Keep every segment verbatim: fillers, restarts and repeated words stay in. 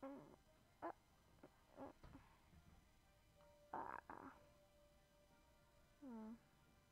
Uh, uh, ah. Hmm.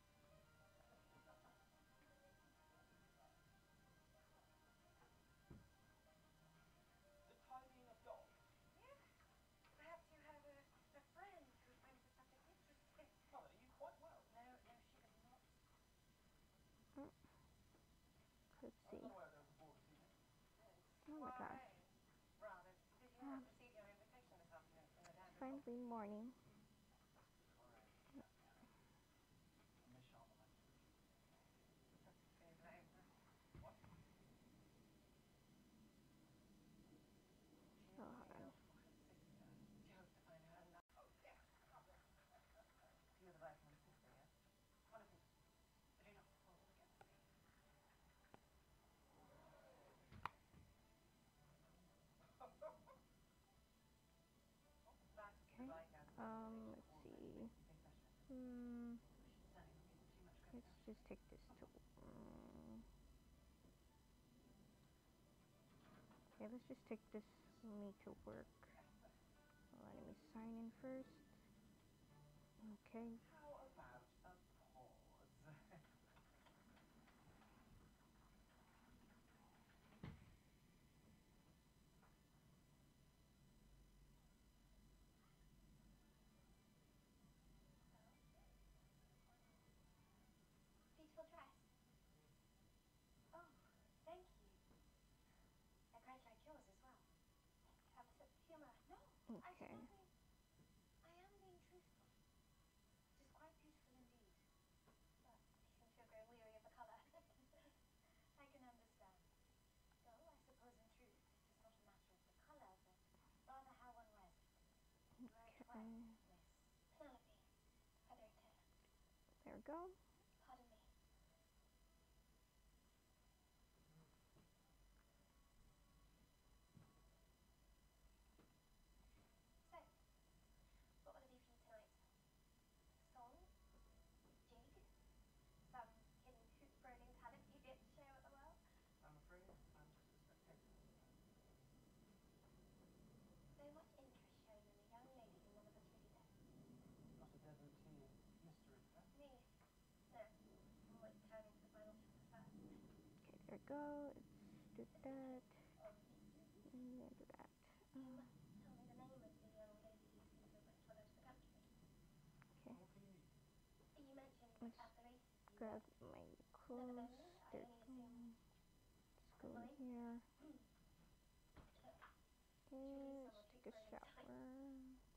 The tidying of dolls. Yeah. Perhaps you have a, a friend who finds the subject interesting. Mother, are you quite well? No, no, she is not. Mm. Let's I see. was unaware there was a ball this evening. Oh my gosh. Soiree. Rather. Did you Um, not receive your invitation this afternoon from the Danbury Hall? friendly morning. Soiree. Miss Sharma likes to repeat the same thing. Can you blame her? What? She Oh, is hold looking on. out for her sister. She hopes to find her alive. Oh, yes. You're the Viceman's sister, yes? One of you. Do not hold against me. Back to the Okay. Viscount's Um, organization let's organized see. face-to-face session. Hmm. She's stunning. Too much Let's consumption. just take this to. Um, okay, let's just take this me to work. Let me sign in first. Okay. How about a pause? Beautiful dress. Oh, thank you. I quite like yours as well. You have a sense of humour. No, I do Okay. not mean. I am being truthful. It is quite beautiful indeed. But I seem to have grown weary of the colour. I can understand. Though I suppose in truth it is not a matter of the colour, but rather how one wears it. You wear it well, Okay. Miss Penelope Featherington. There we go. Pardon me. So, what will it be for you tonight? Song? Jig? Some hidden hoop-rolling talent you've yet to share with the world? I'm afraid I'm just a spectator. So much interest shown in a young lady whom none of us really know. Not a devotee of mystery, then? Me? No. I'm always turning to the final chapter first. Okay, there we go. Let's do The that. secret of mystery. And then do that. You Uh, must tell me the name of the young lady you seem to have met well over the country. okay. What can you need? You mentioned Let's at the races you grab were my never clothes. lonely. I There only we go. assumed Let's the go in mine. here. She is Okay, let's somewhat take a hoop-rolling type. shower.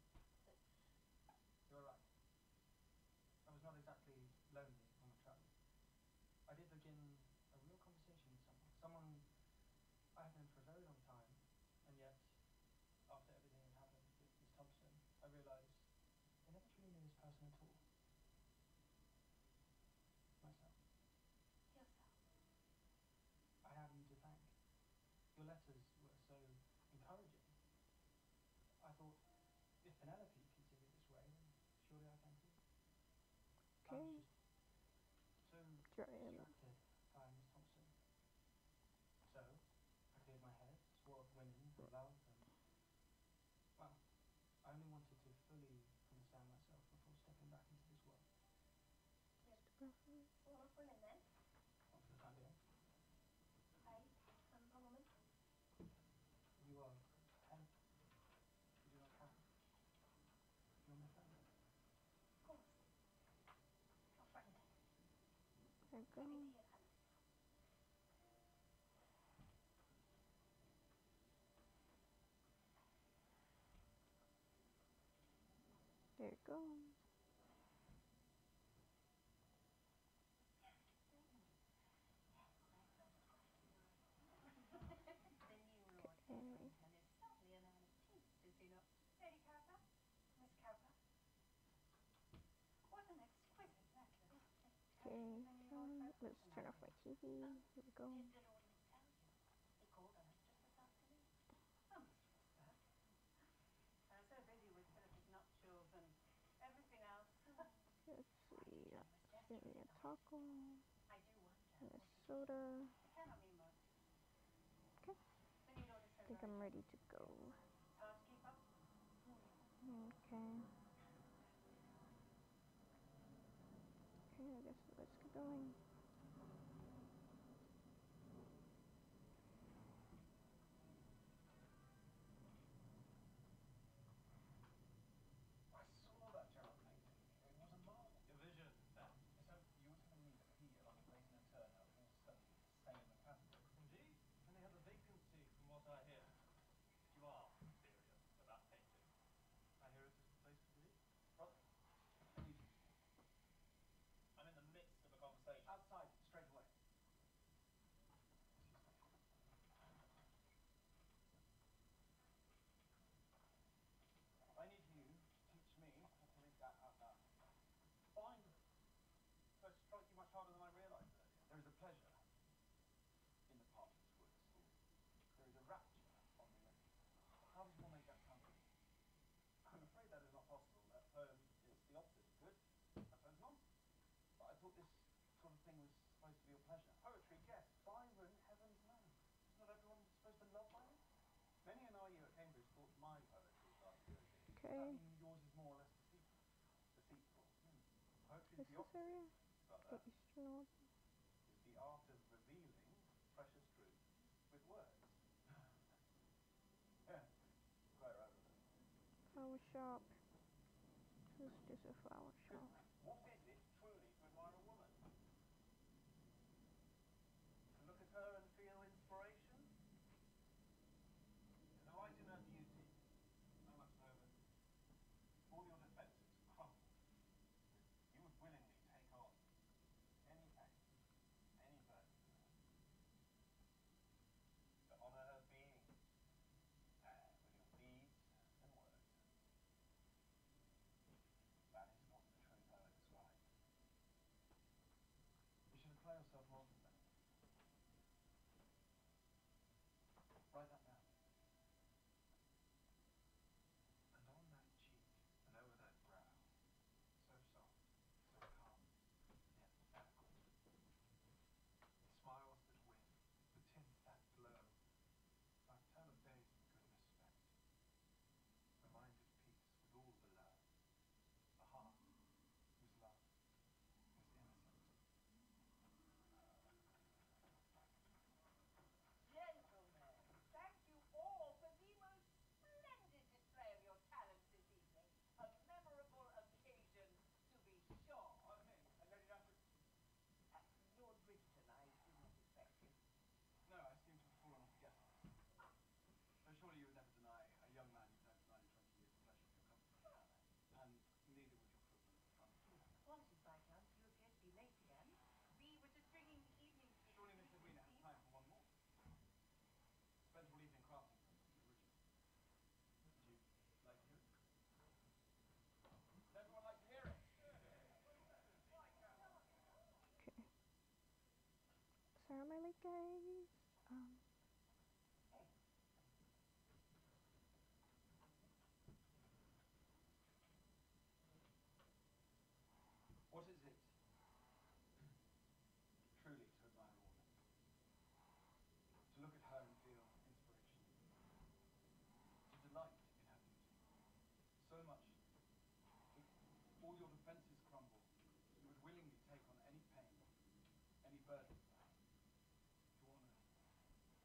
You're right. I was not exactly lonely on my travels. I did begin a real conversation with someone. Someone I have known for a very long time, and yet, after everything that happened with Miss Thompson, I realised I never truly knew this person at all. Myself. Yourself. I have you to thank. Your letters were so encouraging. I thought, if Penelope can see me this way, then surely I can too. I was Okay. just so Dry him. distracted by Miss Thompson. So, I cleared my head, swore of women and love, and, well, I only wanted to fully understand myself before stepping back into this world. Sworn off women then? Not for the time being. I am a woman. You are Penelope. You do not trouble. You're my friend. Of course. Your friend. There we Happy to go. hear that. There you go. The new Lord Okay. Featherington is certainly a man of taste, is he not? Lady Cowper? Miss Cowper? What an exquisite necklace. Have you seen Okay. the new Lord Um, let's Featherington, my turn off my dear? T V. Oh, Here we go. did the Lord not tell you? He called on us just this afternoon. Oh, Miss Whisper. I'm so busy with Philippa's nuptials and everything else. Let's Quite a see. generous Give gesture, me is it a not? taco I do wonder and a what he means. soda. It cannot mean much. Okay. The new lord is so I think very I'm ready generous. to go. Okay. Okay, I guess let's get going. I saw that Gerald painting. It was a marvel. Your vision, then? So you were telling me that he, along with Mason and Turner, all studied at the same academy? Indeed. And they have a vacancy, from what I hear. You are serious about painting. I hear it is the place to be. Brother, I need you. I'm in the midst of a conversation. Outside, straight away. Excuse me. I need you to teach me how to read that out loud. Fine. So it struck you much harder than I realized earlier. There is a pleasure in the partner's words. There is a rapture on the left. How does one make that sound good? I'm afraid that is not possible. That poem is the opposite of good. That poem's nonsense. But I thought this sort of thing was supposed to be a pleasure. Poetry, yes. Byron, heavens no. Is not everyone supposed to love Byron? Many an R U at Cambridge thought my poetry was rather good. Does that Okay. mean yours is more or less deceitful? Deceitful. Hmm. Poetry is Is the this opposite, area? brother. The eastern one. Is the art of revealing precious truth with words. Yeah, quite right, brother. Flower shop. This is just a flower Good. shop. What is it truly to admire a woman? To look at her and feel inspiration? To delight in her beauty? No much so, but all your defences crumbled. You would willingly take on any pain, any burden for her. To honour her being with your deeds and words. That is what the true poet is like. You should apply yourself more to that. Write that down. And on that cheek, and over that brow, so soft, so calm, yet eloquent. The smiles that win, the tints that glow, like turn of days in goodness spent. The mind at peace with all below, a heart whose love is innocent. Gentlemen, thank you all for the most splendid display of your talents this evening. A memorable occasion, to be sure. Oh, hey, uh, Lady Danford. Uh, Lord Bridgerton, I did not expect you. No, I seem to have fallen off the guest list. Though surely you would never deny a young man you've known for nine and twenty years the pleasure of your company. And neither would your footman at the front door. Apologies, Viscount, you appear to be late again. We were just bringing the evening tea. Surely Miss Edwina has time for one more. Spent all evening crafting something, the original. Would you like to hear it? Would everyone like to hear it? Okay. Sorry, am I late, guys? Um. What is it truly to admire a woman? To look at her and feel inspiration. To delight in her beauty. So much that all your defences crumble. You would willingly take on any pain, any burden for her. To honour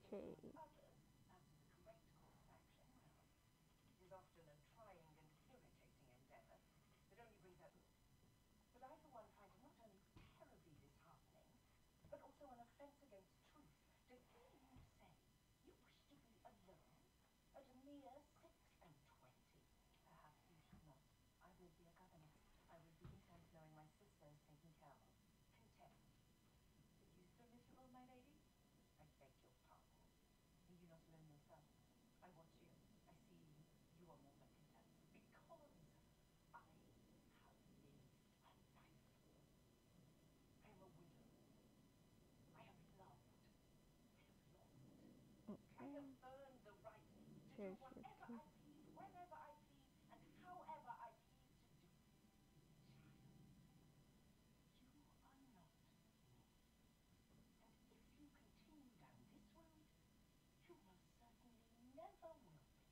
Okay. Others, after the correct course of action, well, it is often a trying and irritating endeavour that only brings out. But I, for one, find it not only terribly disheartening, but also an offence against truth to hear you say you wish to be alone at a mere six and twenty. Perhaps you should not. I will be a governess. I will be content knowing my sister is taken care of. Content. Are you so miserable, my lady? I beg your pardon. Are you not alone yourself? I watch you. I see you are more than content. Because I have lived a life. I am a widow. I have loved. I have lost. I Okay. have earned the right to do There's your whatever teeth. I please, whenever I please, and however I please to do it. Child, you are not me. And if you continue down this road, you most certainly never will be.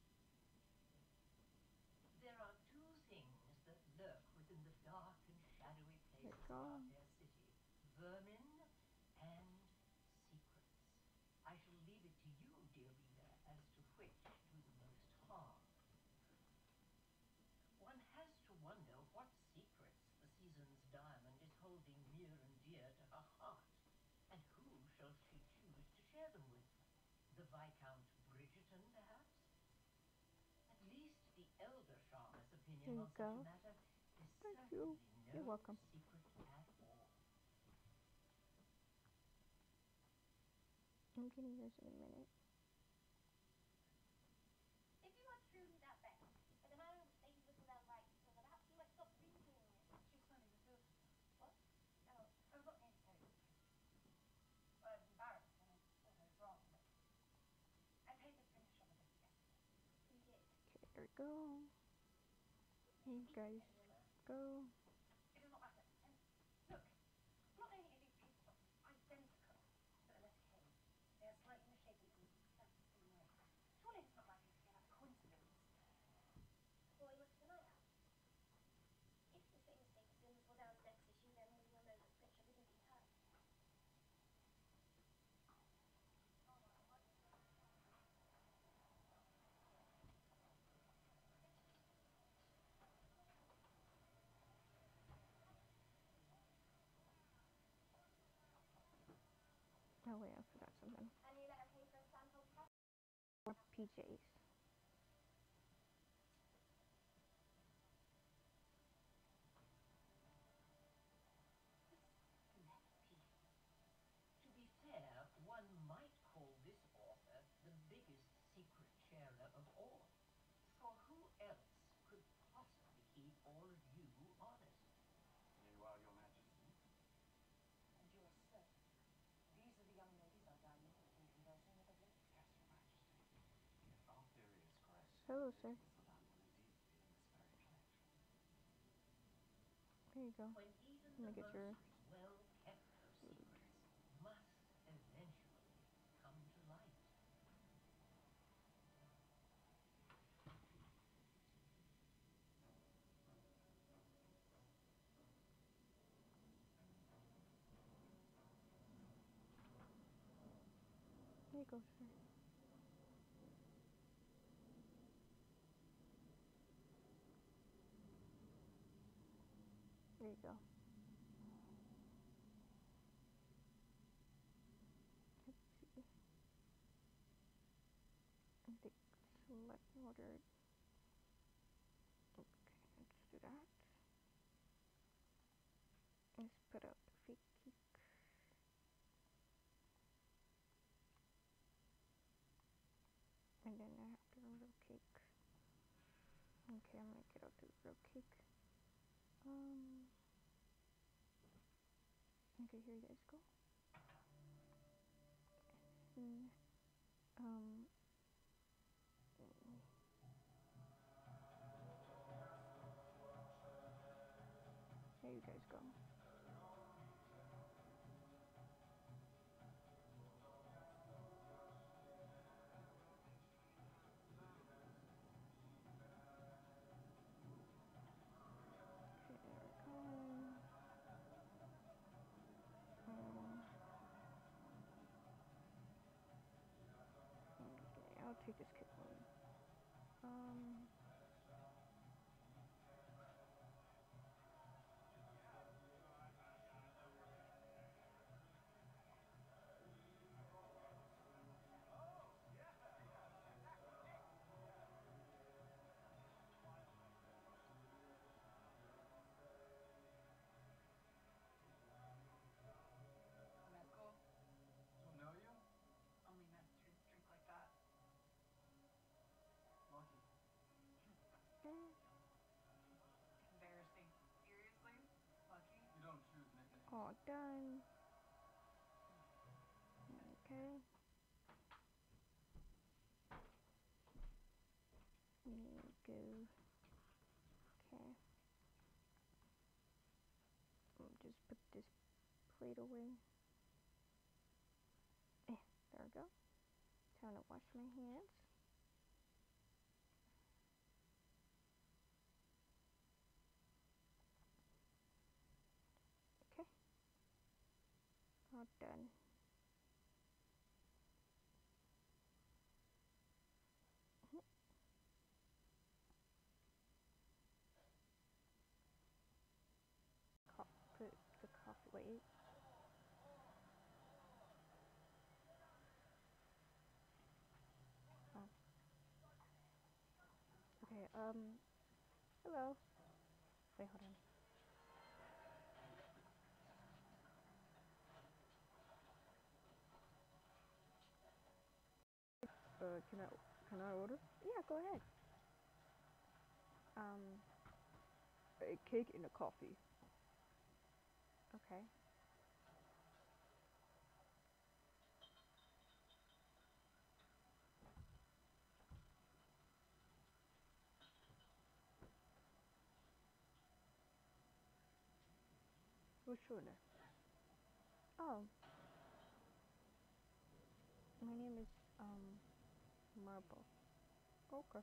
There are two things that lurk within the dark and shadowy There you places go. of our fair city. Vermin and secrets. I shall leave it to you, dear reader, as to which do the most harm. One has to wonder what secrets the season's diamond is holding near and dear to her heart, and who shall she choose to share them with? The Viscount Bridgerton, perhaps? At least the elder Charmer's opinion There on you such a go. matter is Thank certainly you. no You're welcome. secret at all. I'm gonna use it in a minute. If you are truly that bad, but the manner in which Lady Whistledown writes, so that perhaps you might stop reading. She's slightly revealed herself. What? Oh. I was not here to tell you this. Well, I was embarrassed and I thought I was wrong, but I paid the finish on the book yesterday. You did. Okay, there we go. You guys go. It does not matter. And look, not only are these pages identical to the letter K, they are slightly misshapen in exactly the same way. Surely it's not likely to be another coincidence. Well, we must keep an eye out. If the same mistake is in Whistledown's next issue, then we will know that the picture isn't being hers. Oh wait, I forgot something. A new letter K for a Stanhope cat. Or P Js. Letter P. To be fair, one might call this author the biggest secret sharer of all. For who else could possibly keep all of you honest? Meanwhile, Your Majesty. And yours, sir. These are the young ladies I dined with and been conversing with of late. Yes, Your Majesty. If our theory is correct, Hello, Lady sir. Whistledown will indeed be in this very connection. There you go. When even Let me the get your most well-kept of secrets must eventually come to light. There you go, sir. There you go. Let's see. I think select ordered. Okay, let's do that. Let's put up the fake cake. And then I have the real cake. Okay, I'm gonna get out the real cake. Um. Okay, here you guys go. And, um. Here you guys go. Okay, there we go. Um, take this cake home. Um. Oh, that's cool. Do I know you? Only masters drink like that. Lucky. Eh. Embarrassing. Seriously? Lucky? You don't choose nicknames. All done. Okay. We need to go. Okay. I'll just put this plate away. Eh, there we go. Time to wash my hands. Okay. All done. Mhm. Co- put the coffee. Wait. Oh. Okay. Um. Hello. Wait. Hold on. Uh. Can I? Can I order? Yeah. Go ahead. Um. A cake and a coffee. Okay. What's your name? Oh. My name is um Marble. Okay.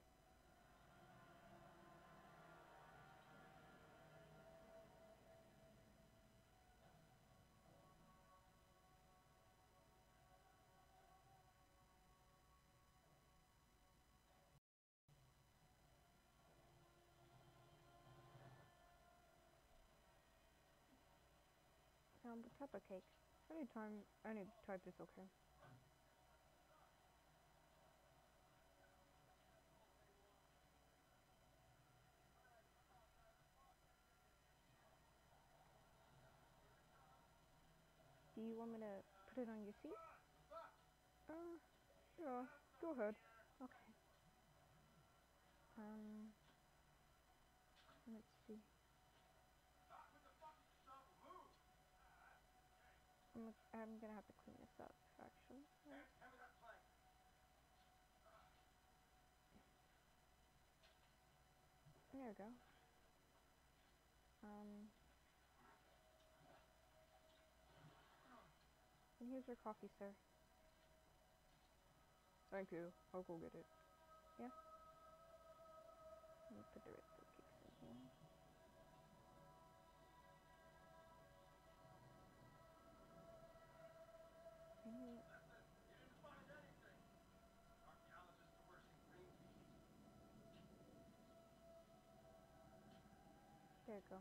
Um. What type of cake? Anytime. Any type is okay. Do you want me to put it on your seat? Uh. Yeah. Go ahead. Okay. Um. Let's see. With the fucking shovel, move! I'm, I'm gonna have to clean this up, actually. Hand, hand me that plank. There we go. Um, and here's your coffee, sir. Thank you. I'll go get it. Yeah? Let me put the rest of the cakes in here. Any... Listen, you didn't find anything. Archaeologists are worse than green peas. There you go.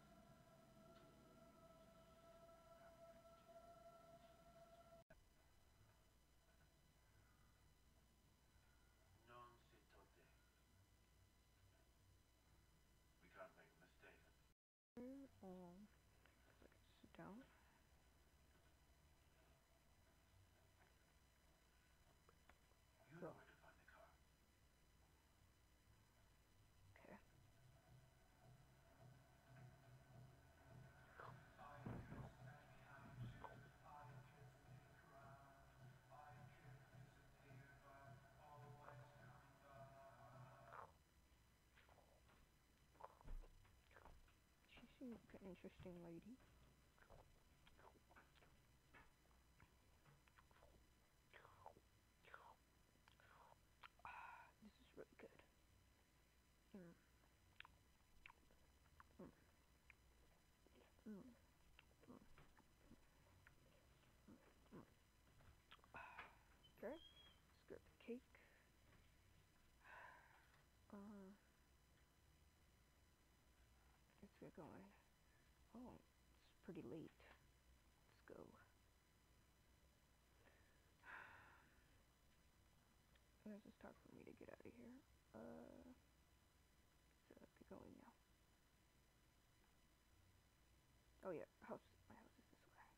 Non si tote. We can't make a mistake. Um, sit down. You Go. know where to find the car. Okay. I could stay happy, I could stick around, I could disappear, but always come back. She seems like an interesting lady. This is really good. Mm. Mm. Mm. Mm. Mm. Okay. Let's grab the cake. going. Oh, it's pretty late. Let's go. This is time for me to get out of here. Uh, so I'll be going now. Oh yeah, house. My house is this way.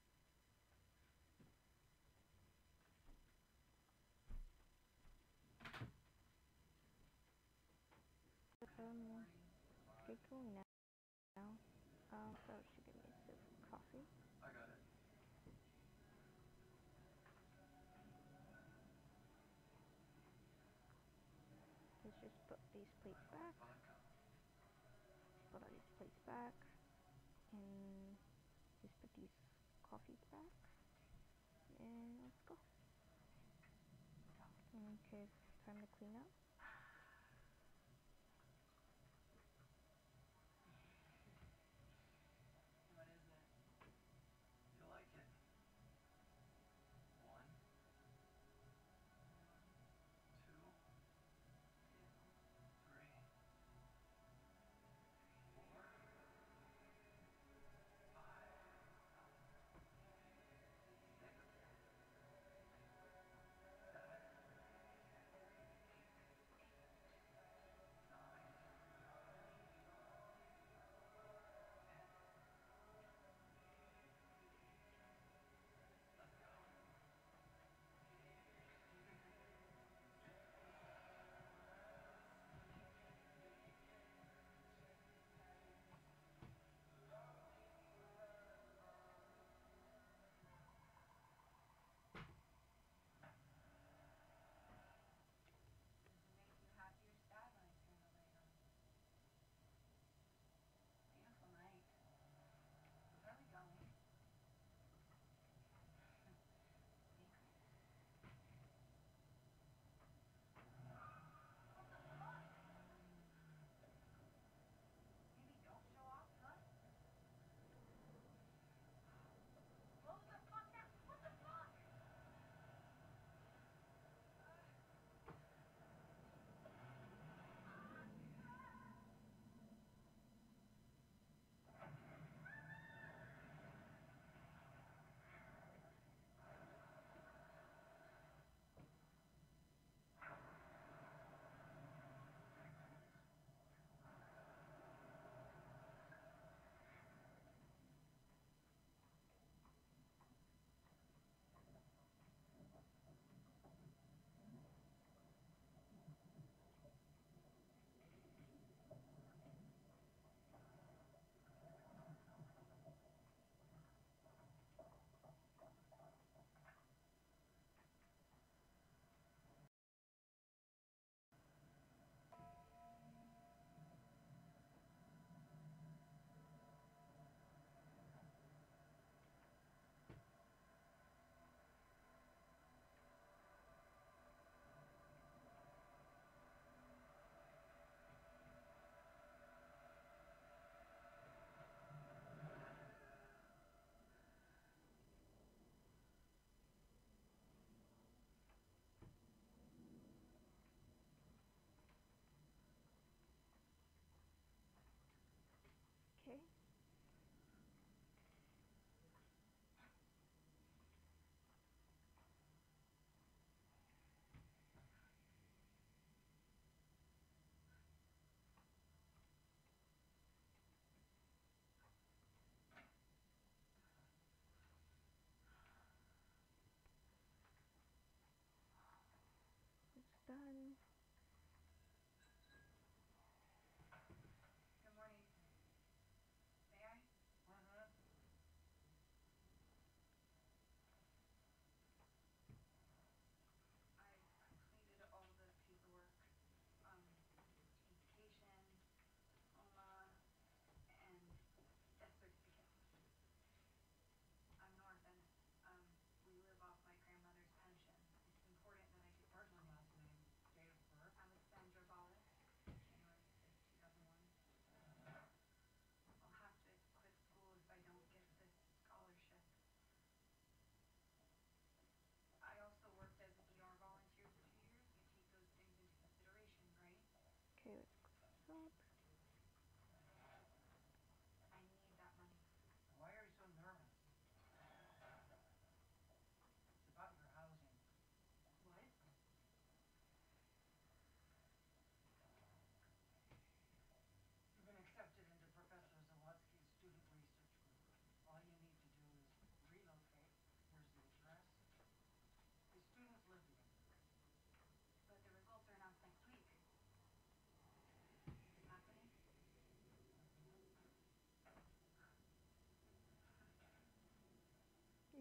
Um, get going now. Um, so she give me a sip of coffee. I got it. Let's just put these plates I back. like vodka. Put all these plates back. And just put these coffees back. And let's go. Okay, time to clean up. What is it? You like it? One, two, three, four, five, six, seven, eight,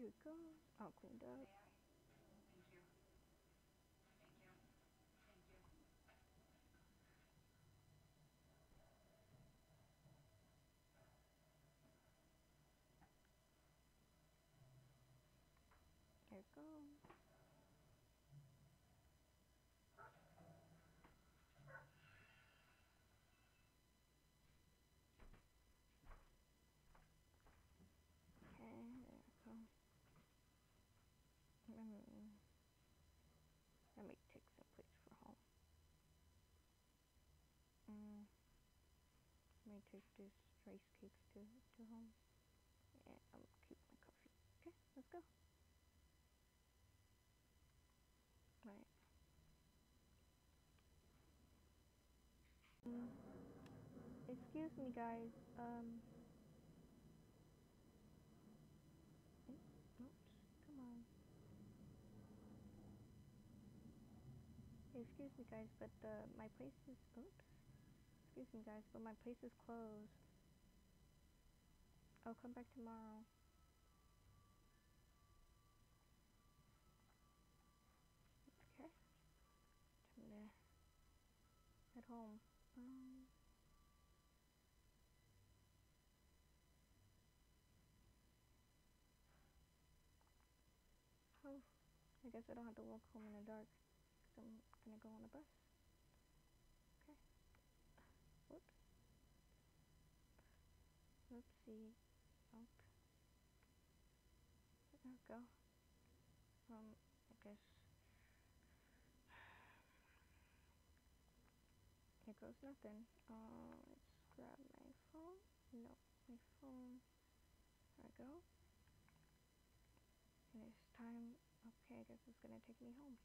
Here it goes. All cleaned up. May I? Thank you. Thank you. Thank you. Here it goes. Okay, there we go. Mm. Let me take some plates for home. Mm. Let me take this rice cakes to to home, and I'm gonna keep my coffee. Okay, let's go. Right. Mm. Excuse me, guys. Um. eh, Oops. Come on. Excuse me, guys, but uh, my place is. Oops. Excuse me, guys, but my place is closed. I'll come back tomorrow. Okay. Time to head home. Um. Oh. I guess I don't have to walk home in the dark. Cause I'm gonna go on a bus. Okay. Whoops. Oopsie. Nope. There we go. Um. I guess. Here goes nothing. Uh. Let's grab my phone. No. My phone. There we go. And it's time. Okay. I guess it's gonna take me home.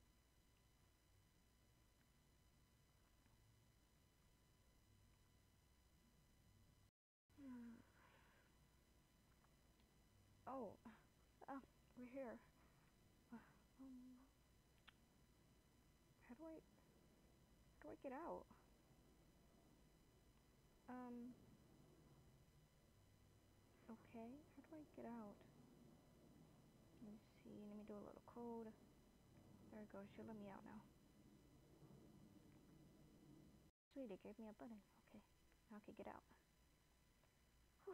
Hmm. Oh. Oh. We're here. Uh, um. How do I? How do I get out? Um. Okay. How do I get out? Let me see. Let me do a little code. There we go. She'll let me out now. Sweet. It gave me a button. Okay. Now I can get out. Whew.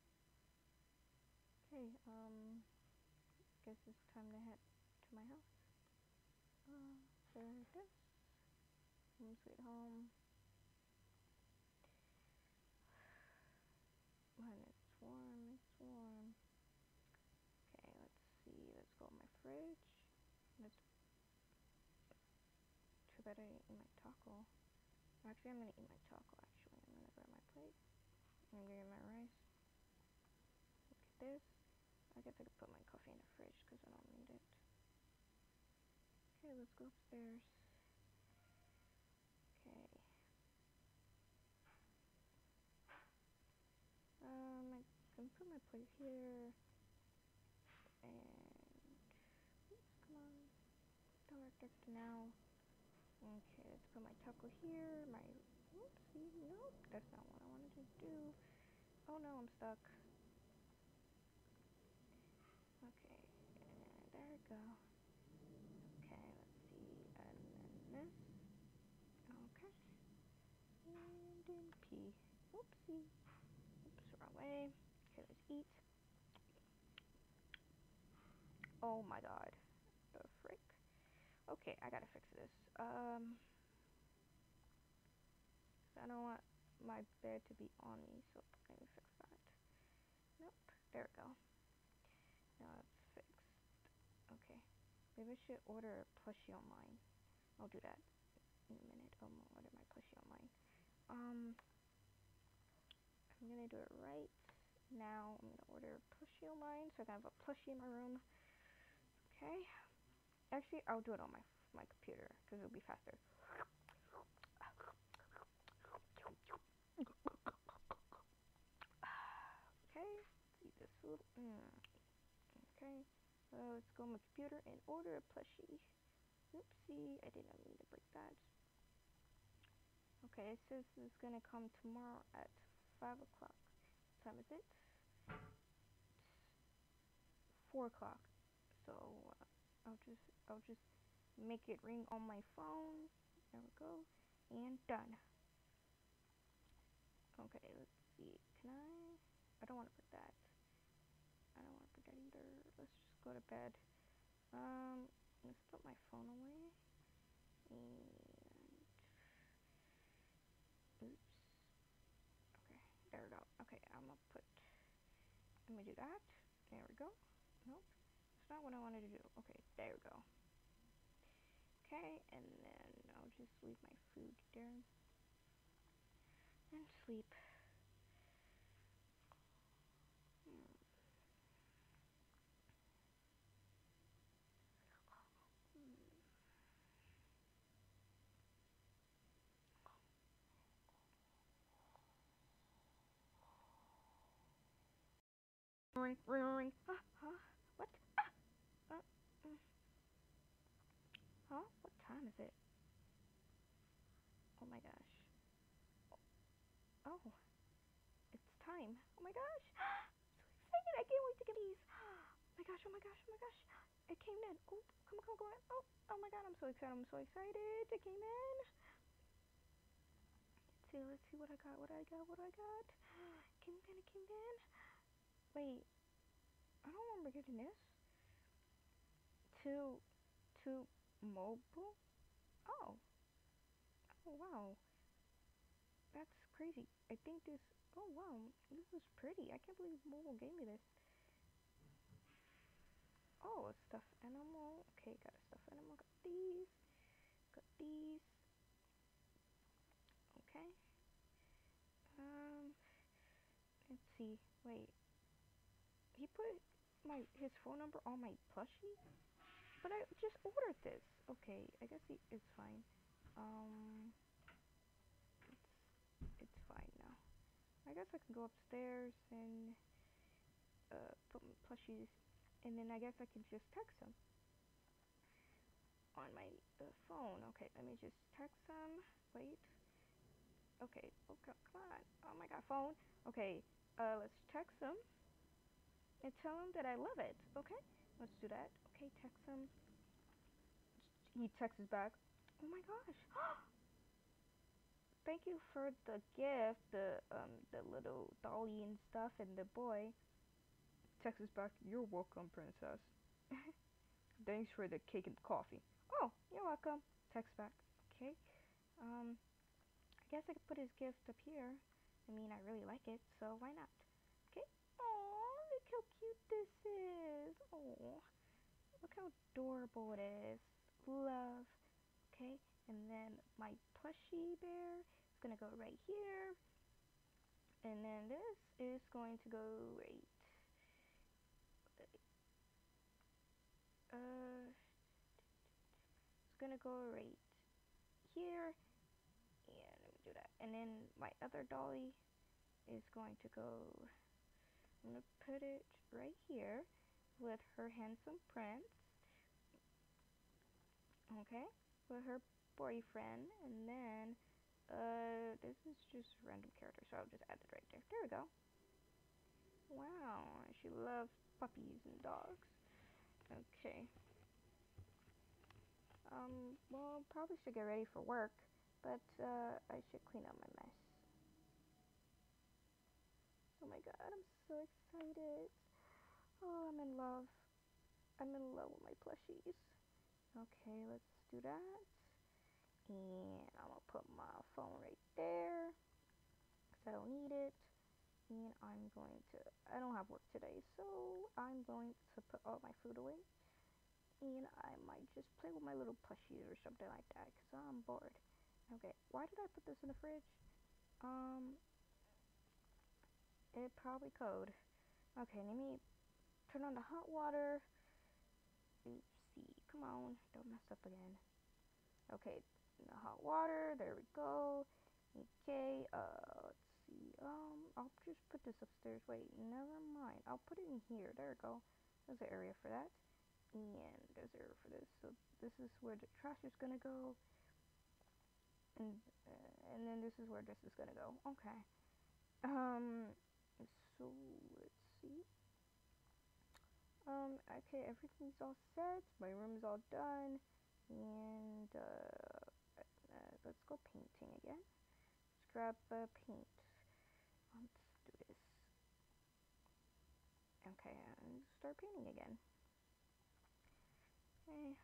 Okay. Um. Guess it's time to head to my house. Uh. There it is. Home sweet home. When it's warm, it's warm. Okay, let's see. Let's go in my fridge. Let's. Too bad I didn't eat my taco. Actually, I'm gonna eat my taco. Actually, I'm gonna grab my plate. I'm gonna get my rice. Look at this. I guess I could put my coffee in the fridge because I don't need it. Okay, let's go upstairs. Okay. Um, I can put my plate here. And. Oops, come on. Direct it now. Okay, let's put my taco here. My. Oopsie. Nope, that's not what I wanted to do. Oh no, I'm stuck. Okay, and there we go. Okay, let's see. And then this. Okay. And then P. Oopsie. Oops, wrong way. Okay, let's eat. Oh my god. The frick? Okay, I gotta fix this. Um, I don't want my bed to be on me, so let me fix that. Nope. There we go. Now it's fixed. Okay. Maybe I should order a plushie online. I'll do that in a minute. I'm gonna order my plushie online. Um, I'm gonna do it right now. I'm gonna order a plushie online so I can have a plushie in my room. Okay. Actually, I'll do it on my my computer because it'll be faster. Okay. Let's eat this food. Mm. Okay. So let's go on my computer and order a plushie. Oopsie, I did not mean to break that. Okay, it says it's gonna come tomorrow at five o'clock. What time is it? four o'clock. So uh, I'll just I'll just make it ring on my phone. There we go, and done. Okay, let's see. Can I? I don't want to put that. I don't want to put that either. Let's just go to bed. Um, let's put my phone away. And oops. Okay, there we go. Okay, I'm gonna put. Let me do that. There we go. Nope, it's not what I wanted to do. Okay, there we go. Okay, and then I'll just leave my food there and sleep. Hmm. Ring, ring, ring. Huh? Huh? What? Ah! Uh, mm. Huh? What time is it? Oh my gosh. Oh, it's time. Oh my gosh. So excited. I can't wait to get these. Oh my gosh, oh my gosh, oh my gosh. It came in. Oh, come on, come on, come on. Oh, oh my god, I'm so excited. I'm so excited. It came in. Let's see, let's see what I got, what I got, what I got. It came in, it came in. Wait, I don't remember getting this. Two, two mobile? Oh, oh wow. That's crazy. I think this, oh wow, this is pretty. I can't believe mobile gave me this. Oh, a stuffed animal. Okay, got a stuffed animal. Got these. Got these. Okay. Um, let's see. Wait. He put my his phone number on my plushie, but I just ordered this. Okay, I guess he, it's fine. Um, it's it's fine now. I guess I can go upstairs and uh put my plushies, and then I guess I can just text him on my uh, phone. Okay, let me just text him. Wait. Okay. Okay. Come on. Oh my God, phone. Okay. Uh, let's text him and tell him that I love it. Okay. Let's do that. Okay. Text him. He texts back. Oh my gosh. Thank you for the gift, the um the little dolly and stuff and the boy. Texts back, you're welcome, princess. Thanks for the cake and coffee. Oh, you're welcome. Text back. Okay. Um, I guess I could put his gift up here. I mean, I really like it, so why not? Okay. Oh, look how cute this is. Oh, look how adorable it is. Love. Okay. And then my plushie bear is gonna go right here. And then this is going to go right. Uh, it's gonna go right here. And let me do that. And then my other dolly is going to go. I'm gonna put it right here with her handsome prince. Okay, with her boyfriend, and then uh, this is just random character, so I'll just add it right there. There we go. Wow, she loves puppies and dogs. Okay. Um, well, probably should get ready for work, but uh, I should clean up my mess. Oh my god, I'm so excited. Oh, I'm in love. I'm in love with my plushies. Okay, let's do that. And I'm gonna put my phone right there because I don't need it. And I'm going to, I don't have work today, so I'm going to put all my food away. And I might just play with my little plushies or something like that because I'm bored. Okay, why did I put this in the fridge? Um, it probably cold. Okay, let me turn on the hot water. Oopsie, come on, don't mess up again. Okay, the hot water, there we go. Okay, uh, let's see, um, I'll just put this upstairs. Wait, never mind. I'll put it in here. There we go. There's an area for that. And there's an area for this. So this is where the trash is gonna go. And, uh, and then this is where this is gonna go. Okay. Um, so let's see. Um, okay, everything's all set. My room is all done. And, uh, uh, let's go painting again. Let's grab uh, paint. Let's do this. Okay, and start painting again. Okay.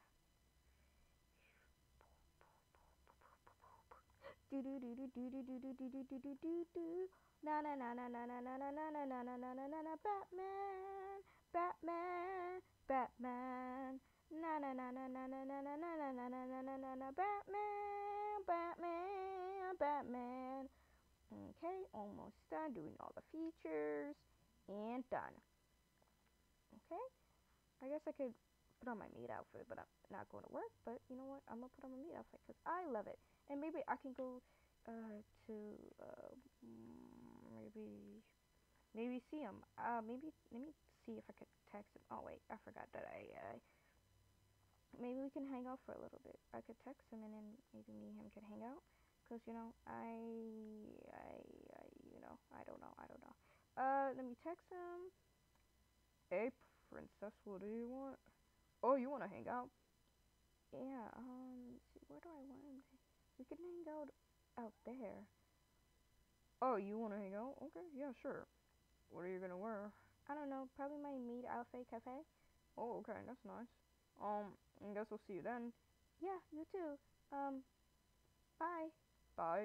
Do do do do do do do do do do do do do do. Na na na na na na na na na na na na na na na na Batman, Batman, Batman. Na na na na na na na na na na na na na na na na Batman, Batman, Batman. Okay, almost done doing all the features and done. Okay, I guess I could put on my maid outfit, but I'm not going to work. But you know what? I'm gonna put on my maid outfit because I love it, and maybe I can go uh, to uh, maybe maybe see him. Uh, maybe let me see if I could text him. Oh wait, I forgot that I. Uh, maybe we can hang out for a little bit. I could text him, and then maybe me and him could hang out. Cause you know I I I you know I don't know I don't know. Uh, let me text him. Hey, princess, what do you want? Oh, you want to hang out? Yeah, um, let's see, where do I want him to? We can hang out out there. Oh, you want to hang out? Okay, yeah, sure. What are you gonna wear? I don't know, probably my meat outfit cafe. Oh, okay, that's nice. Um, I guess we'll see you then. Yeah, you too. Um, bye. Bye.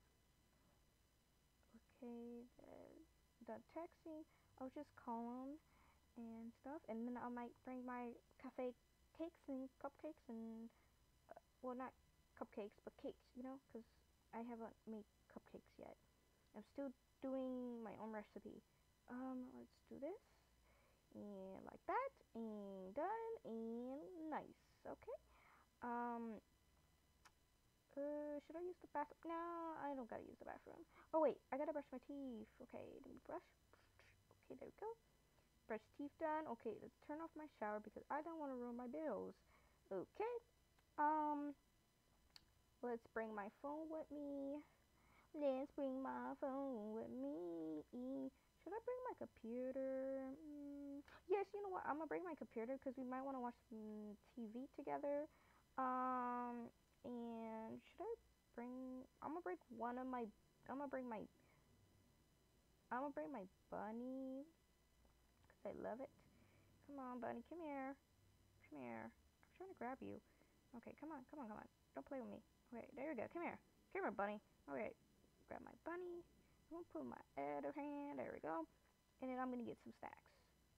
Okay, the, the texting, I'll just call him and stuff, and then I might bring my cafe cakes and cupcakes and well, not cupcakes, but cakes, you know, because I haven't made cupcakes yet. I'm still doing my own recipe. Um, let's do this, and like that, and done, and nice. Okay. Um, uh, should I use the bathroom? No, I don't gotta use the bathroom. Oh wait, I gotta brush my teeth. Okay, let me brush. Okay, there we go. Brush teeth done. Okay, let's turn off my shower because I don't want to ruin my bills. Okay. Um, let's bring my phone with me. Let's bring my phone with me. Should I bring my computer? Mm, yes, you know what? I'm gonna bring my computer because we might want to watch some T V together. Um, and should I bring? I'm gonna bring one of my. I'm gonna bring my. I'm gonna bring my bunny because I love it. Come on, bunny, come here. Come here. I'm trying to grab you. Okay, come on, come on, come on. Don't play with me. Okay, there you go. Come here. Come here, bunny. Okay, grab my bunny. I'm gonna put my other hand. There we go. And then I'm gonna get some snacks.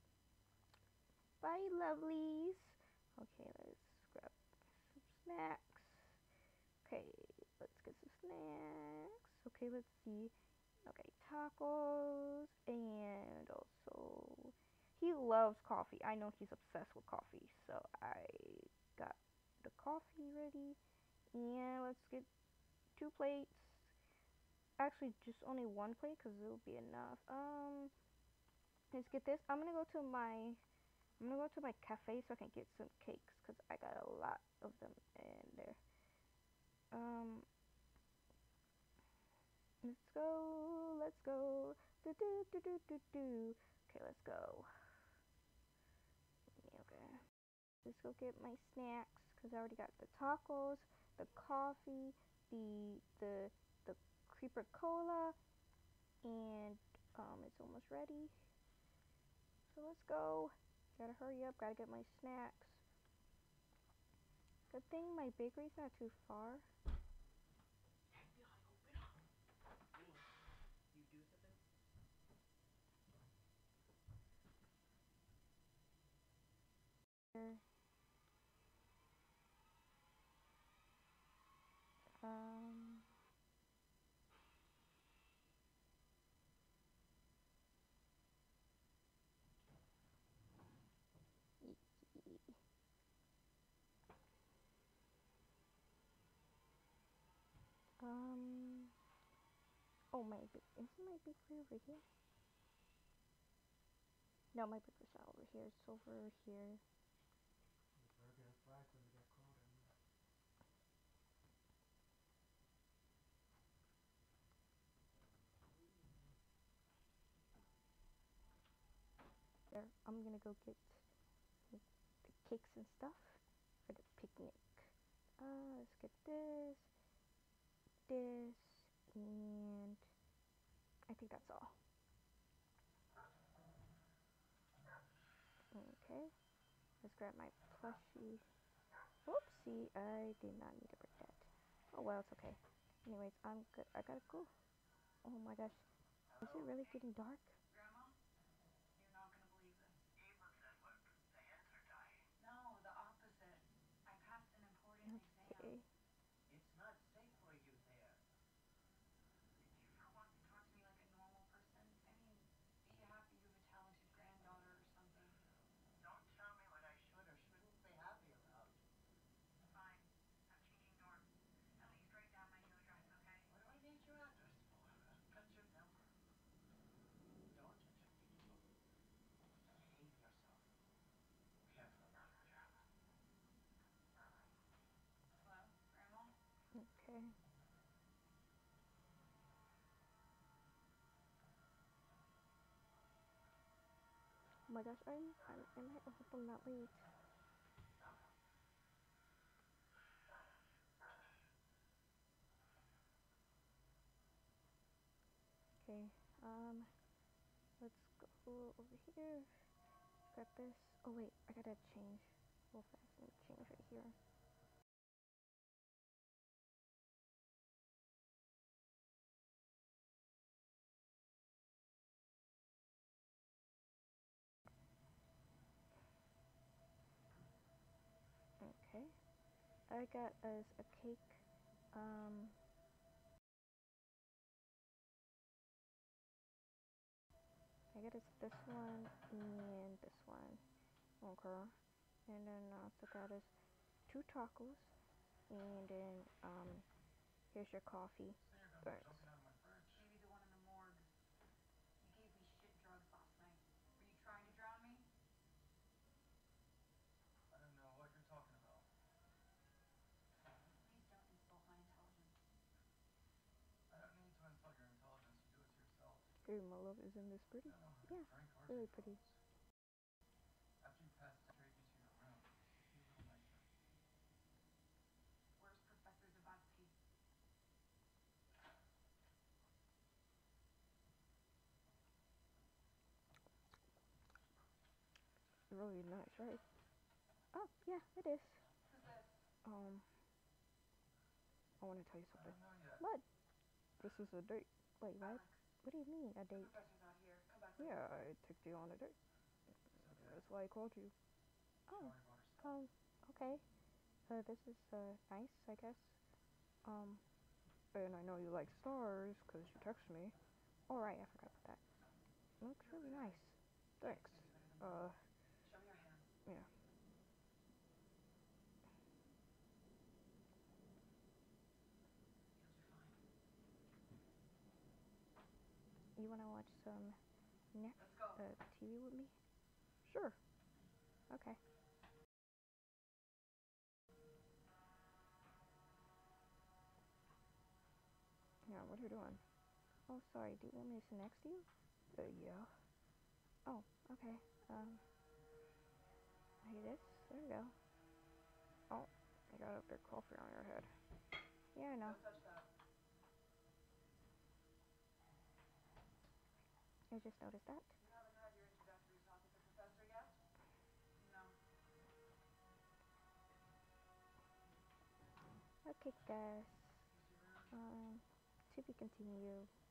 Bye, lovelies. Okay, let's grab some snacks. Okay, let's get some snacks. Okay, let's see. Okay, tacos. And also, he loves coffee. I know he's obsessed with coffee. So I got the coffee ready. And let's get two plates. Actually, just only one plate because it'll be enough. Um, let's get this. I'm gonna go to my I'm gonna go to my cafe so I can get some cakes because I got a lot of them in there. Um, let's go, let's go. Do do do do do do. Okay, let's go. Okay, let's go get my snacks because I already got the tacos, the coffee, the the the creeper cola, and um, it's almost ready. So let's go. Gotta hurry up. Gotta get my snacks. Good thing my bakery's not too far. You do something? Um, um, oh my, isn't my bakery over here? No, my bakery's not over here. It's over here. The burgers black when they get cold and There, I'm gonna go get cakes and stuff for the picnic. Uh, let's get this, this, and I think that's all. Okay, let's grab my plushie. Whoopsie, I did not need to break that. Oh well, it's okay. Anyways, I'm good. I gotta go. Oh my gosh, is it really getting dark? Grandma, you're not gonna believe this. Ava said, look, the hens are dying. No, the opposite. I passed an important exam. Okay. It's not safe for you there. Could you for once talk to me like a normal person? I mean, be happy you have a talented granddaughter or something. Don't tell me what I should or shouldn't be happy about. Fine. I'm changing dorms. At least write down my new address, okay? What do I need your address for? I've got your number. Don't behave yourself. Careful about it, child. Hello, Grandma? Okay. Oh my gosh, I'm, I'm, am I, I hope I'm not late. Okay, um, let's go over here. Grab this. Oh wait, I gotta change real fast. Let me change right here. Okay, I got us a cake. Um, I got us this one and this one. Okay, and then I also got us two tacos, and then um, here's your coffee. Say you're gonna be Thanks. jumping out of my fridge. Maybe the one in the morgue. You gave me shit drugs last night. Were you trying to drown me? I don't know what you're talking about. Please don't insult my intelligence. I don't need to insult your intelligence. You do it to yourself. Hey, my love, isn't this pretty? I don't know how Yeah, to drink or really do pretty. drugs. After you pass out, take you to your room. Be a little nicer. Where's Professor Zavatsky? Really nice, right? Oh, yeah, it is. Who's this? Um, I want to tell you I something. don't know yet. What? This is a date. Wait, what? Alex, What do you mean, a the date? professor's out here. Come back later. Yeah, I took you on a date. It's okay. That's why I called you. She Oh, already brought her stuff. um, okay. Uh, this is, uh, nice, I guess. Um, and I know you like stars, because you texted me. Oh, right, I forgot about that. It looks You're really good at nice. it. Thanks. Can't do better than Uh, me. Show me your hands. yeah. You'll do fine. You wanna watch some Net Let's go. uh, T V with me? Sure. Okay. Yeah, what are you doing? Oh, sorry. Do you want me to sit next to you? Uh, yeah. Oh, okay. Um, like this. There we go. Oh, you got a bit of coffee on your head. Yeah, I know. Don't touch that. I just noticed that. You haven't had your introductory talk with the professor yet? No. Okay, guys. Use your room. Um, to be continued.